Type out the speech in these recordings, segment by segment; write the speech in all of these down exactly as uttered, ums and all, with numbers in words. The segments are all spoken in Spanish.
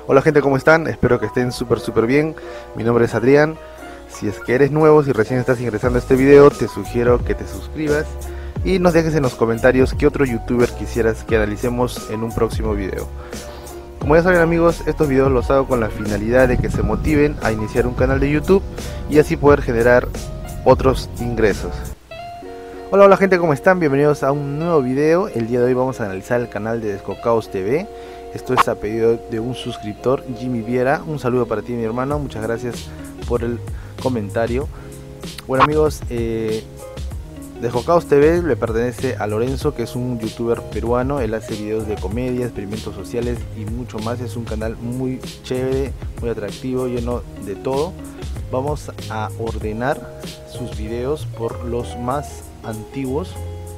Hola gente, ¿cómo están? Espero que estén súper súper bien. Mi nombre es Adrián. Si es que eres nuevo, si recién estás ingresando a este video, te sugiero que te suscribas y nos dejes en los comentarios qué otro youtuber quisieras que analicemos en un próximo video. Como ya saben amigos, estos videos los hago con la finalidad de que se motiven a iniciar un canal de YouTube y así poder generar otros ingresos. Hola hola gente, ¿cómo están? Bienvenidos a un nuevo video. El día de hoy vamos a analizar el canal de Descocados T V. Esto es a pedido de un suscriptor, Jimmy Viera. Un saludo para ti, mi hermano, muchas gracias por el comentario. Bueno amigos, eh, Descocados T V le pertenece a Lorenzo, que es un youtuber peruano. Él hace videos de comedia, experimentos sociales y mucho más. Es un canal muy chévere, muy atractivo, lleno de todo. Vamos a ordenar sus videos por los más antiguos.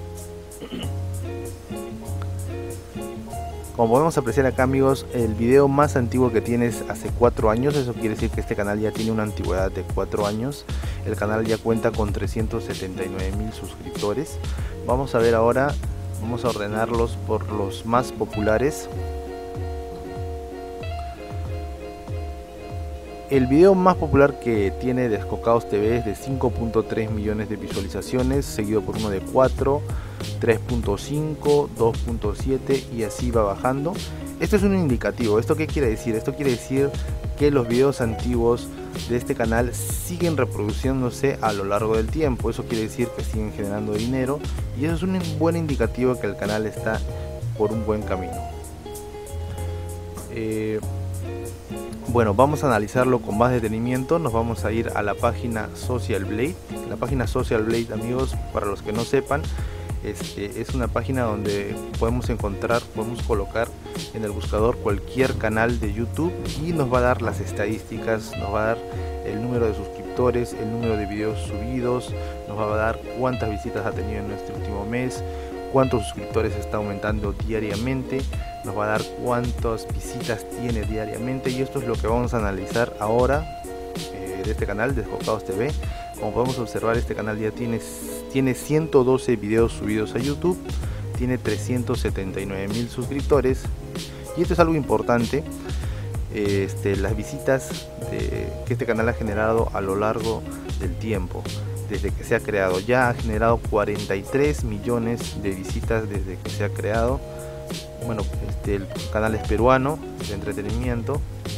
Como podemos apreciar acá amigos, el video más antiguo que tienes hace cuatro años. Eso quiere decir que este canal ya tiene una antigüedad de cuatro años. El canal ya cuenta con trescientos setenta y nueve mil suscriptores. Vamos a ver ahora, vamos a ordenarlos por los más populares. El video más popular que tiene Descocados T V es de cinco punto tres millones de visualizaciones, seguido por uno de cuatro, tres punto cinco, dos punto siete y así va bajando. Esto es un indicativo. ¿Esto qué quiere decir? Esto quiere decir que los videos antiguos de este canal siguen reproduciéndose a lo largo del tiempo. Eso quiere decir que siguen generando dinero y eso es un buen indicativo que el canal está por un buen camino. Eh, Bueno, vamos a analizarlo con más detenimiento. Nos vamos a ir a la página Social Blade. La página Social Blade, amigos, para los que no sepan, este, es una página donde podemos encontrar, podemos colocar en el buscador cualquier canal de YouTube y nos va a dar las estadísticas, nos va a dar el número de suscriptores, el número de videos subidos, nos va a dar cuántas visitas ha tenido en este último mes, cuántos suscriptores está aumentando diariamente, nos va a dar cuántas visitas tiene diariamente y esto es lo que vamos a analizar ahora eh, de este canal de Descocados T V. Como podemos observar, este canal ya tiene, tiene ciento doce videos subidos a YouTube, tiene trescientos setenta y nueve mil suscriptores y esto es algo importante. Este, las visitas de, que este canal ha generado a lo largo del tiempo. Desde que se ha creado, ya ha generado cuarenta y tres millones de visitas desde que se ha creado. Bueno, este, el canal es peruano, de entretenimiento.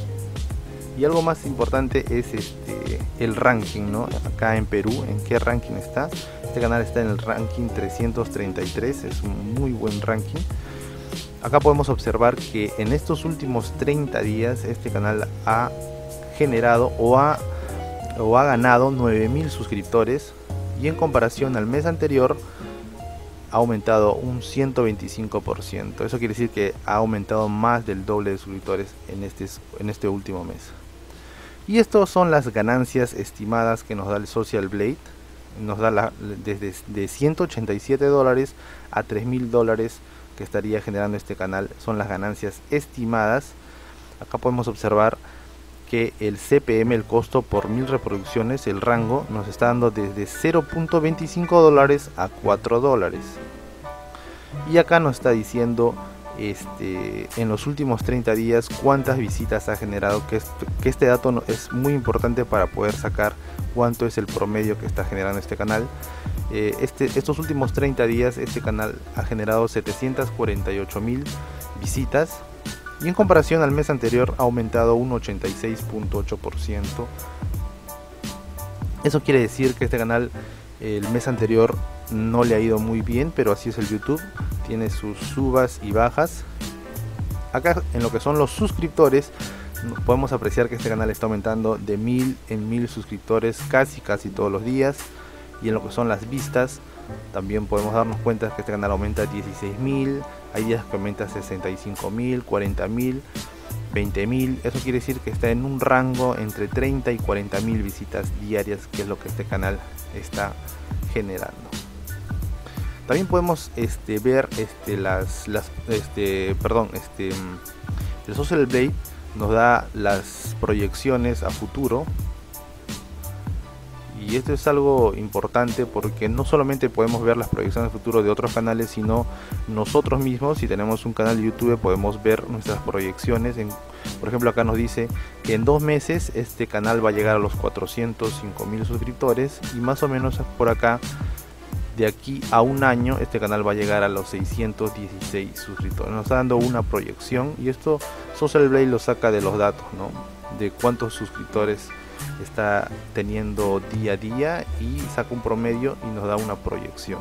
Y algo más importante es este, el ranking, ¿no? Acá en Perú, ¿en qué ranking está? Este canal está en el ranking trescientos treinta y tres, es un muy buen ranking. Acá podemos observar que en estos últimos treinta días este canal ha generado o ha o ha ganado nueve mil suscriptores y en comparación al mes anterior ha aumentado un ciento veinticinco por ciento. Eso quiere decir que ha aumentado más del doble de suscriptores en este, en este último mes. Y estas son las ganancias estimadas que nos da el Social Blade. Nos da la, desde de ciento ochenta y siete dólares a tres mil dólares que estaría generando este canal. Son las ganancias estimadas. Acá podemos observar que el C P M, el costo por mil reproducciones, el rango nos está dando desde cero punto veinticinco dólares a cuatro dólares. Y acá nos está diciendo este, en los últimos treinta días cuántas visitas ha generado, que, es, que este dato no, es muy importante para poder sacar cuánto es el promedio que está generando este canal. Eh, este, estos últimos treinta días este canal ha generado setecientas cuarenta y ocho mil visitas. Y en comparación al mes anterior ha aumentado un ochenta y seis punto ocho por ciento. Eso quiere decir que este canal el mes anterior no le ha ido muy bien, pero así es el YouTube, tiene sus subas y bajas. Acá en lo que son los suscriptores podemos apreciar que este canal está aumentando de mil en mil suscriptores casi casi todos los días. Y en lo que son las vistas también podemos darnos cuenta que este canal aumenta dieciséis mil, hay días que aumenta sesenta y cinco mil, cuarenta mil, veinte mil. Eso quiere decir que está en un rango entre treinta y cuarenta mil visitas diarias, que es lo que este canal está generando. También podemos este, ver este, las, las este, perdón, este, el Social Blade nos da las proyecciones a futuro. Y esto es algo importante porque no solamente podemos ver las proyecciones de futuro de otros canales, sino nosotros mismos, si tenemos un canal de YouTube, podemos ver nuestras proyecciones. En, por ejemplo, acá nos dice que en dos meses este canal va a llegar a los cuatrocientos cinco mil suscriptores, y más o menos por acá, de aquí a un año, este canal va a llegar a los seiscientos dieciséis suscriptores. Nos está dando una proyección, y esto Social Blade lo saca de los datos, ¿no? De cuántos suscriptores está teniendo día a día, y saca un promedio y nos da una proyección.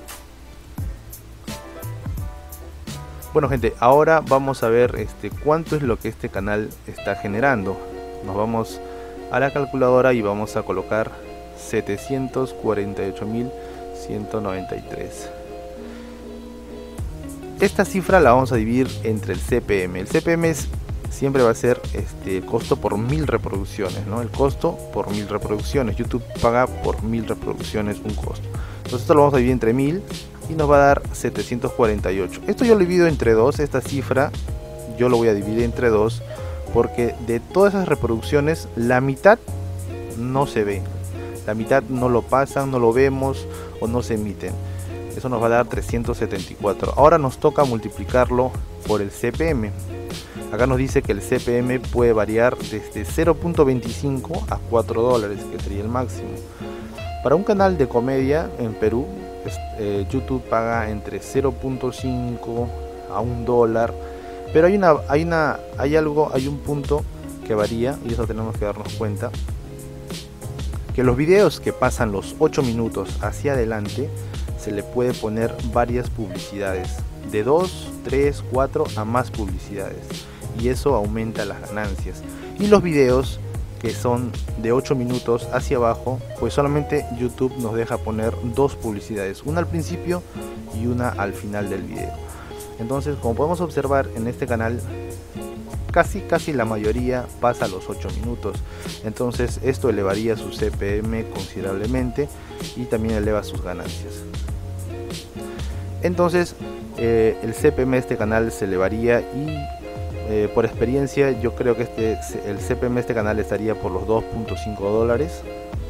Bueno, gente, ahora vamos a ver este cuánto es lo que este canal está generando. Nos vamos a la calculadora y vamos a colocar setecientos cuarenta y ocho mil ciento noventa y tres. Esta cifra la vamos a dividir entre el C P M. El C P M es siempre va a ser este costo por mil reproducciones, ¿no? El costo por mil reproducciones. YouTube paga por mil reproducciones un costo. Entonces esto lo vamos a dividir entre mil y nos va a dar setecientos cuarenta y ocho. Esto yo lo divido entre dos. Esta cifra yo lo voy a dividir entre dos porque de todas esas reproducciones la mitad no se ve, la mitad no lo pasan, no lo vemos o no se emiten. Eso nos va a dar trescientos setenta y cuatro. Ahora nos toca multiplicarlo por el C P M. Acá nos dice que el C P M puede variar desde cero punto veinticinco a cuatro dólares, que sería el máximo. Para un canal de comedia en Perú, eh, YouTube paga entre cero punto cinco a un dólar, pero hay una, hay una, hay algo, hay un punto que varía, y eso tenemos que darnos cuenta, que los videos que pasan los ocho minutos hacia adelante se le puede poner varias publicidades, de dos, tres, cuatro a más publicidades, y eso aumenta las ganancias. Y los videos que son de ocho minutos hacia abajo, pues solamente YouTube nos deja poner dos publicidades, una al principio y una al final del video. Entonces, como podemos observar en este canal, casi casi la mayoría pasa a los ocho minutos. Entonces esto elevaría su C P M considerablemente y también eleva sus ganancias. Entonces eh, el C P M de este canal se elevaría, y eh, por experiencia yo creo que este, el C P M de este canal estaría por los dos punto cinco dólares.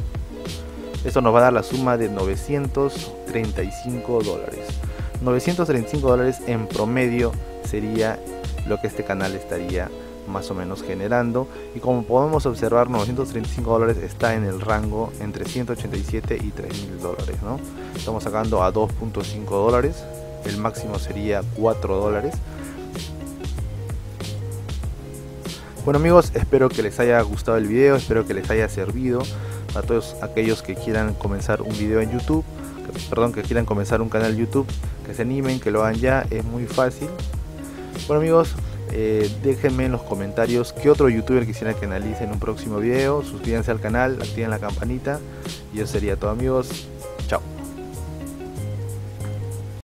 Eso nos va a dar la suma de novecientos treinta y cinco dólares. novecientos treinta y cinco dólares en promedio sería lo que este canal estaría más o menos generando, y como podemos observar, novecientos treinta y cinco dólares está en el rango entre ciento ochenta y siete y tres mil dólares, ¿no? Estamos sacando a dos punto cinco dólares, el máximo sería cuatro dólares. Bueno amigos, espero que les haya gustado el video, espero que les haya servido a todos aquellos que quieran comenzar un video en YouTube, que, perdón, que quieran comenzar un canal YouTube, que se animen, que lo hagan ya, es muy fácil. Bueno amigos, eh, déjenme en los comentarios qué otro youtuber quisiera que analice en un próximo video. Suscríbanse al canal, activen la campanita, y eso sería todo amigos. Chao.